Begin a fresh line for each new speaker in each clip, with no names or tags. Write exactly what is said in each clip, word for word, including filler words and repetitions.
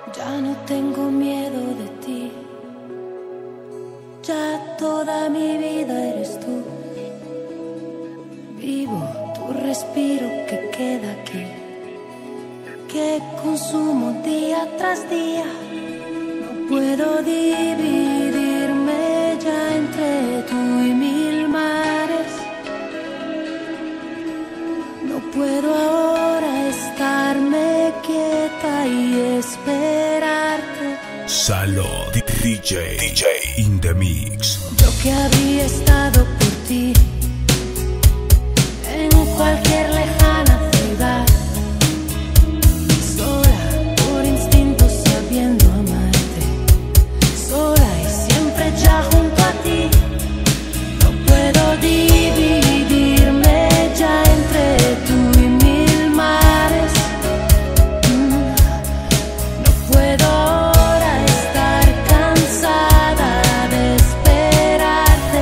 Ya no tengo miedo de ti. Ya toda mi vida eres tú. Vivo tu respiro que queda aquí, que consumo día tras día. No puedo dividirme ya entre tú y mil mares. No puedo ahora estarme quieta y esperarte.
Salo D J, D J in the mix.
Yo que habría estado por ti en cualquier lejana ciudad, sola por instinto sabiendo amarte, sola y siempre ya junto a ti. No puedo dividirme ya entre tú y mil mares. Mm. No puedo ahora estar cansada de esperarte.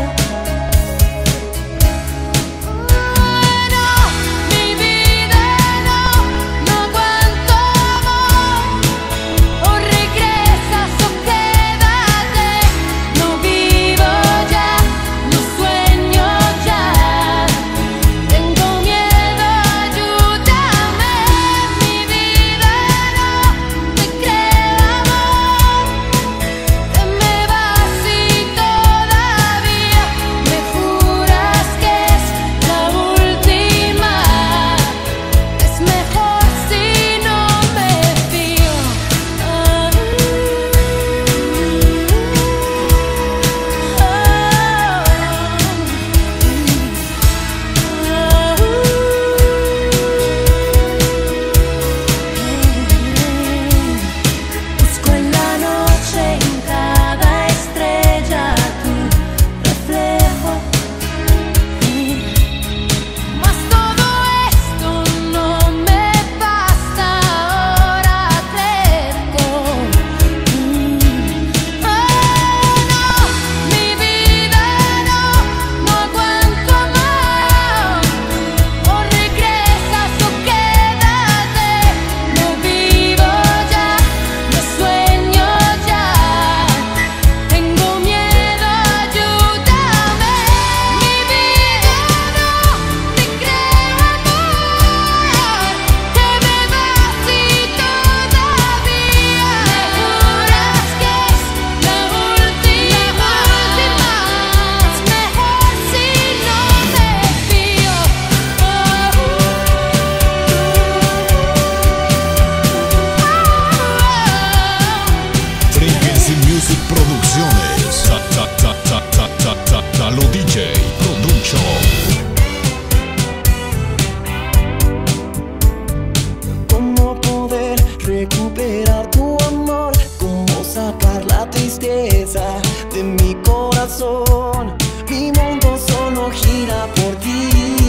No, mi vida no, no aguanto amor. O regresas o quédate. No vivo ya, no sueño ya. Tengo miedo, ayúdame. Mi vida no, te creo amor. Te me vas y todavía me juras que es la última. Es mejor si no me fío. Ah, Busco en la noche en cada estrella tu reflejo. Mas todo esto no me basta ahora terco. Oh no, mi vida no, no aguanto amor. O regresas o quédate. No vivo ya, no sueño ya. Tengo miedo, ayúdame. Mi vida no, te creo amor. Te me vas y todavía me juras que es la última. Es mejor si no me fío.
Frequency Music Producciones. Sa- sa- sa- sa- sa- sa- sa- Salo D J Production.
¿Cómo poder recuperar tu amor? ¿Cómo sacar la tristeza de mi corazón? Mi mundo solo gira por ti.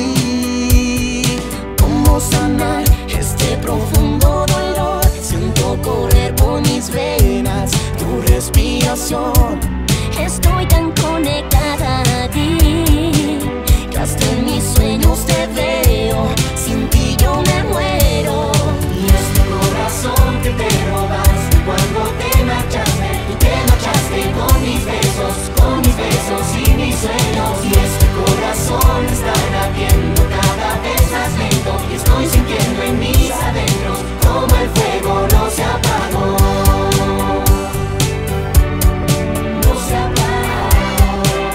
¿Cómo sanar este profundo dolor? Siento correr por mis venas tu respiración.
Estoy tan conectada a ti,
Que hasta en mis sueños te veo. Sin ti yo me muero. Y este corazón que te robaste cuando te marchaste, tú te marchaste con mis besos, con mis besos y mis sueños. Y este corazón está latiendo cada vez más lento. Y estoy sintiendo en mis adentros como el fuego no se apagó. No se apagó.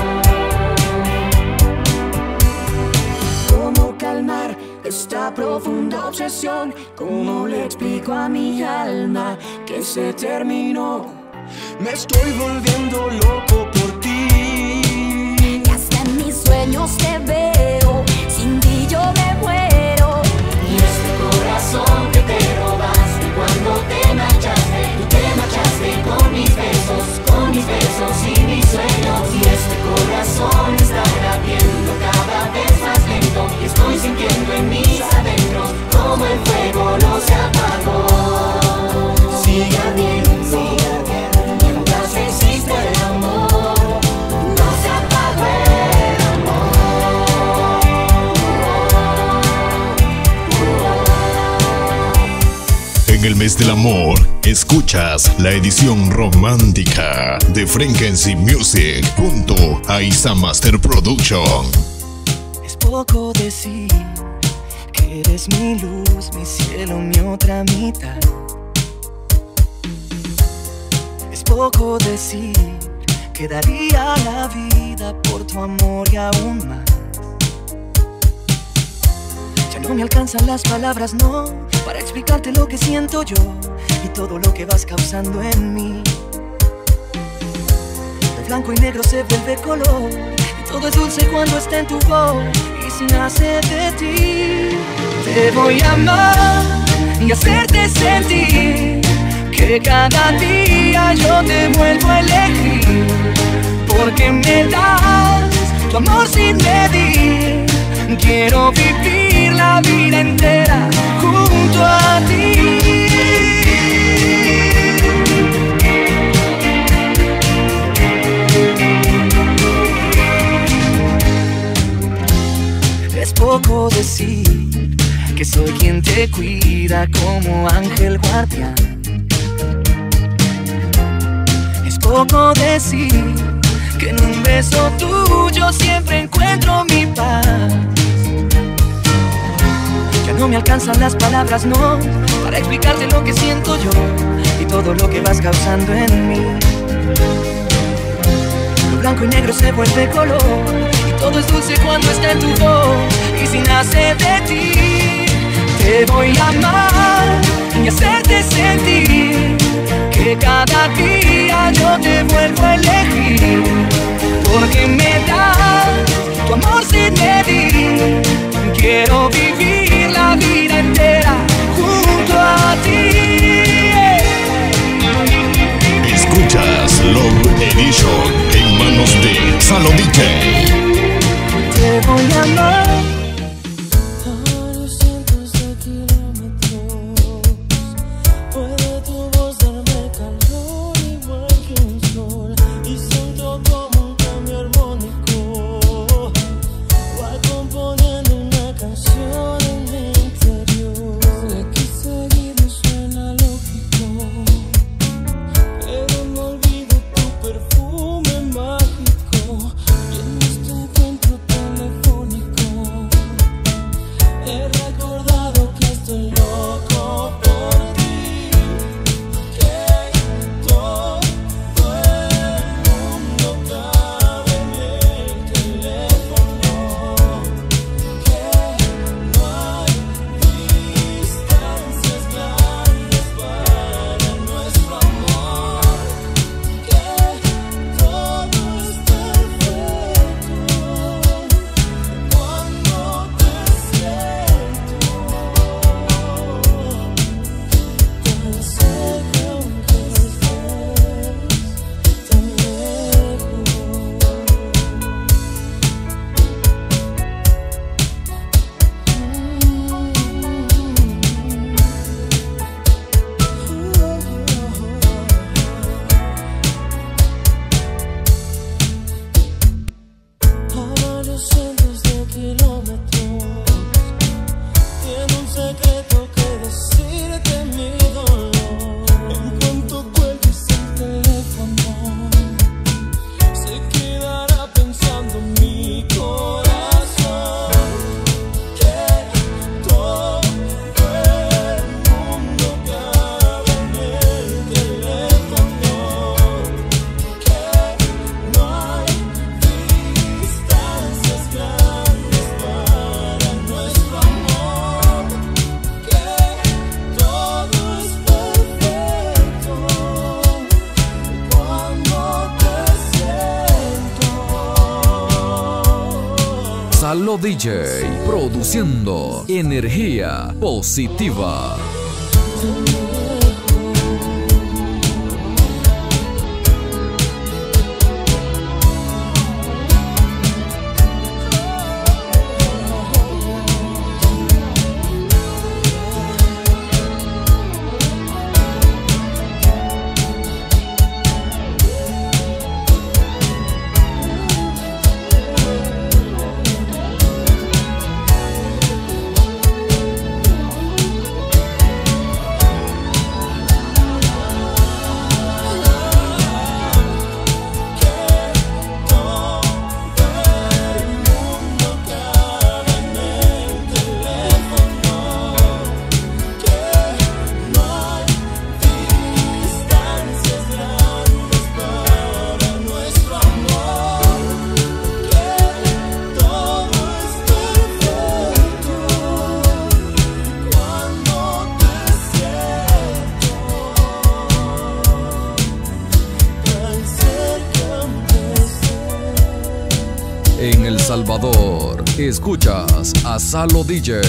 ¿Cómo calmar esta profunda obsesión? ¿Cómo le explico a mi alma que se terminó? Me estoy volviendo loco por ti.
y hasta en mis sueños te veo. Sin ti yo me muero.
Y este corazón que te robaste cuando te marchaste, tú te marchaste con mis besos, con mis besos y mis sueños. Y este corazón está latiendo cada vez más lento. Y estoy sintiendo en mis adentros como el fuego no se apagó. Sigue ardiendo, mientras existe el amor. No se apagó el amor.
En el mes del amor, escuchas la edición romántica de Frequency Music junto a Isa Master Production.
Es poco decir que eres mi luz, mi cielo, mi otra mitad. Es poco decir que daría la vida por tu amor y aún más. Ya no me alcanzan las palabras, no, para explicarte lo que siento yo y todo lo que vas causando en mí. Lo blanco y negro se vuelve color y todo es dulce cuando está en tu voz. Y si nace de ti, te voy a amar y hacerte sentir que cada día yo te vuelvo a elegir, porque me das tu amor sin medir. Quiero vivir la vida entera junto a ti. Es poco decir que soy quien te cuida como ángel guardián. Es poco decir que en un beso tuyo siempre encuentro mi paz. Ya no me alcanzan las palabras, no, para explicarte lo que siento yo y todo lo que vas causando en mí. Lo blanco y negro se vuelve color y todo es dulce cuando está en tu voz. Y si nace de ti, te voy a amar y hacerte sentir que cada día yo te vuelvo a elegir, porque me das tu amor sin medir. Quiero vivir la vida entera junto a ti.
Escuchas Love Edition en manos de Salo D J.
Te voy a amar.
Salo D J, produciendo energía positiva. Salvador. Escuchas a Salo D J.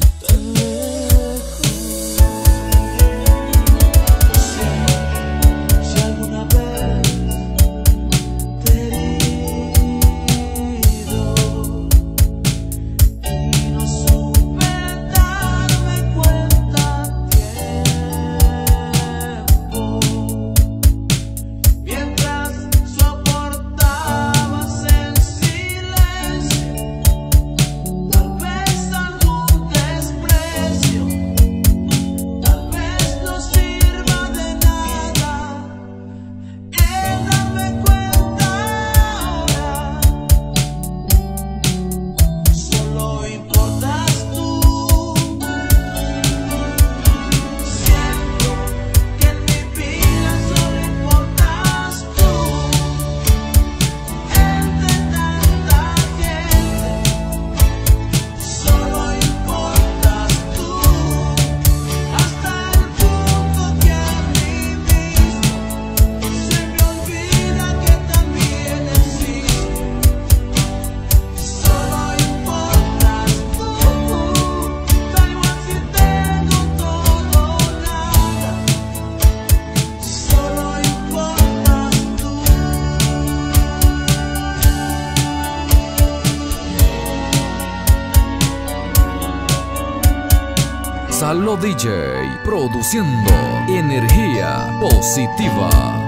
Salo D J, produciendo energía positiva.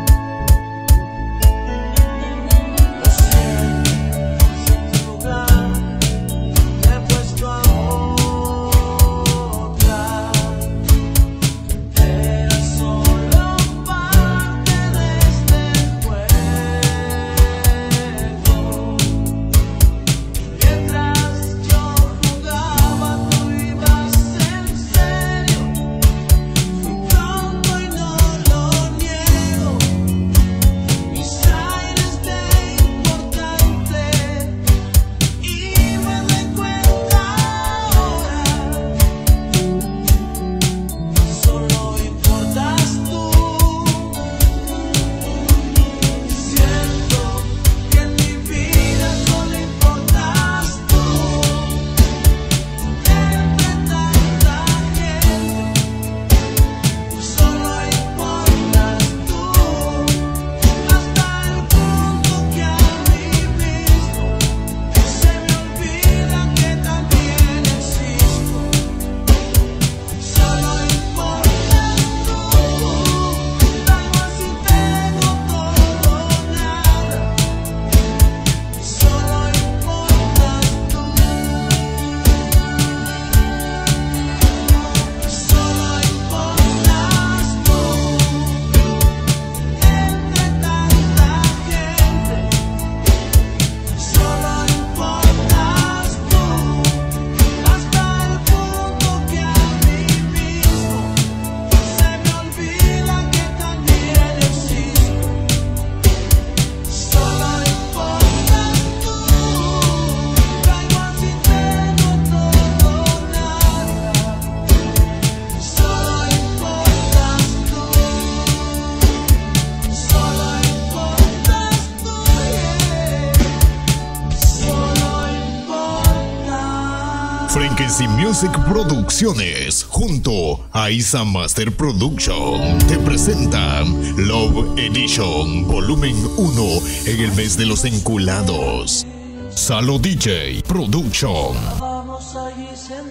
Frequency Music Producciones junto a Isa Master Production te presentan Love Edition Volumen uno en el mes de los enculados. Salo D J Production.
Estábamos allí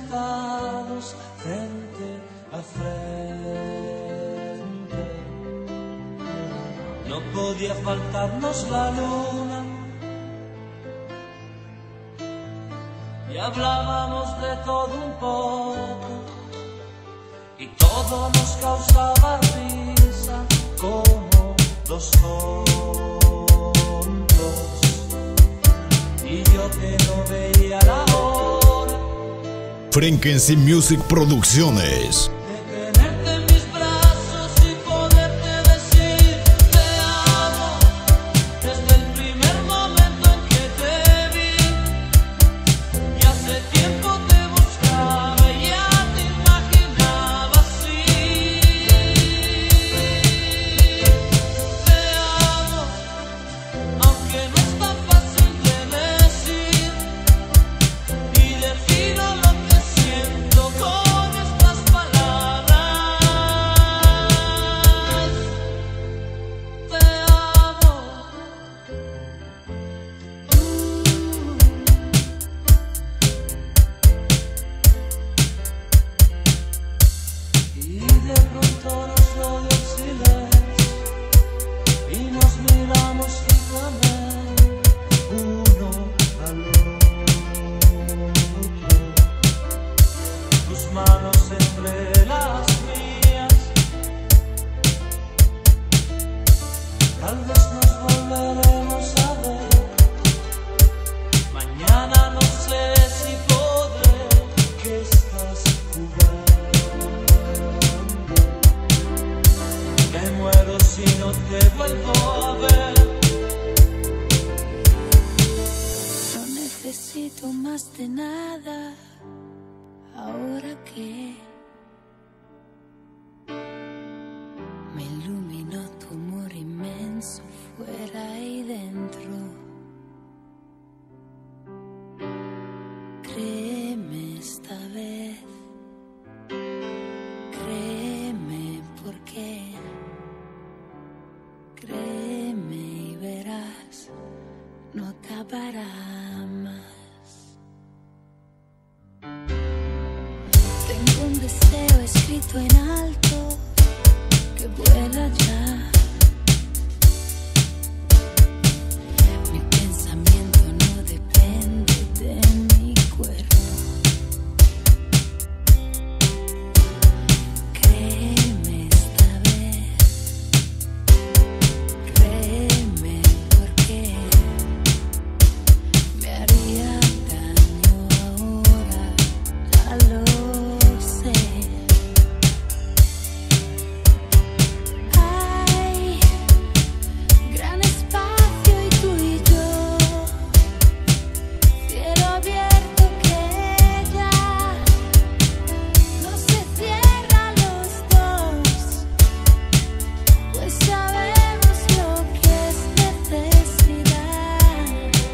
sentados frente a frente. No podía faltarnos la luna. Y hablábamos de todo un poco, y todo nos causaba risa como dos tontos. Y yo que no veía la hora
Frequency Music Producciones.
Aunque no es tan fácil de decir. de pronto nos rodeó el silencio y nos miramos fijamente uno al otro. Tus manos entre las mías, tal vez nos volveremos a ver. Mañana no sé si podré, que estás jugando. Me muero si no te vuelvo a ver.
No necesito más de nada ahora que me iluminó tu amor inmenso fuera y dentro. Créeme esta vez, créeme porque, créeme y verás, no acabará más. Tengo un deseo escrito en alto que vuela ya. Mi pensamiento no depende de mi cuerpo. Créeme esta vez, créeme porque me haría daño ahora, ya lo sé. Hay gran espacio y tú y yo, cielo abierto que ya no se cierra los dos, pues sabemos lo que es necesidad.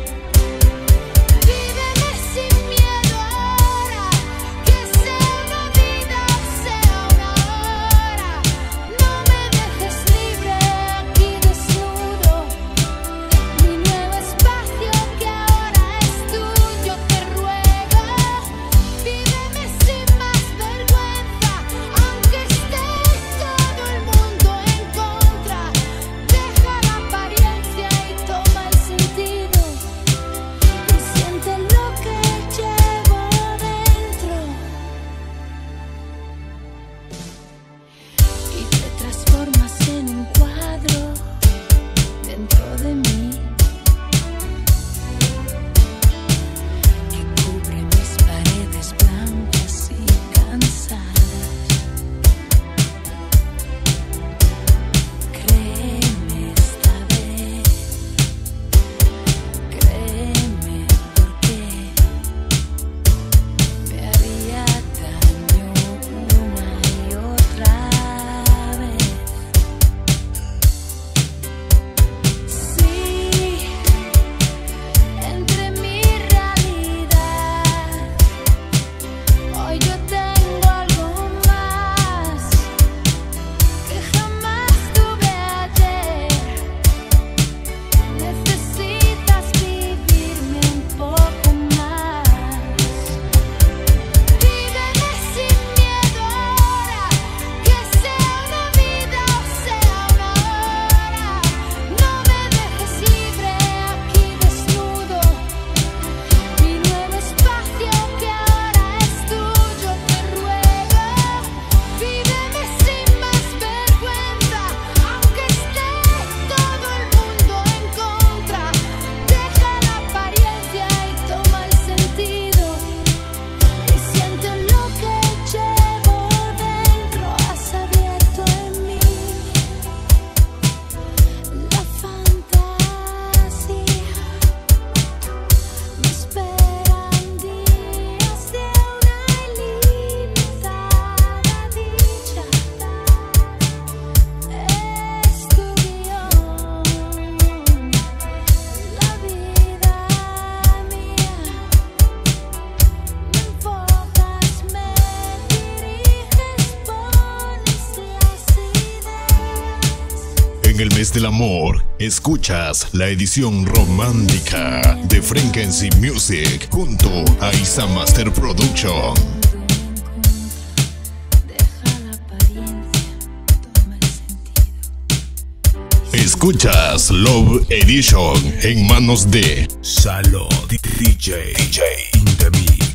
Víveme sin miedo ahora, que sea una vida o sea una hora. No me dejes libre aquí desnudo, mi nuevo espacio que ahora es tuyo, te ruego. Víveme sin más vergüenza, aunque esté todo el mundo en contra. Deja la apariencia y toma el sentido, y siente lo que llevo dentro. Y te transformas en un cuadro dentro de mí, que cubre mis paredes blancas y cansadas. Créeme esta vez, créeme porque me haría daño una y otra vez. Sí, entre mi realidad, hoy yo tengo algo más que jamás tuve ayer. Necesitas vivirme un poco más. Víveme sin miedo ahora, que sea una vida o sea una hora. No me dejes libre aquí desnudo, mi nuevo espacio que ahora es tuyo, te ruego. Víveme sin más vergüenza, aunque esté todo el mundo en contra. Deja la apariencia y toma el sentido, y siente lo que llevo dentro. Has abierto en mí la fantasía, me esperan días de una ilimitada dicha. Es tu guión, la vida mía. Me enfocas, me diriges, pones las ideas.
En el mes del amor, escuchas la edición romántica de Frequency Music junto a Isa Master Production.
Deja la apariencia
Escuchas Love Edition en manos de
Salo D J D J in the mix.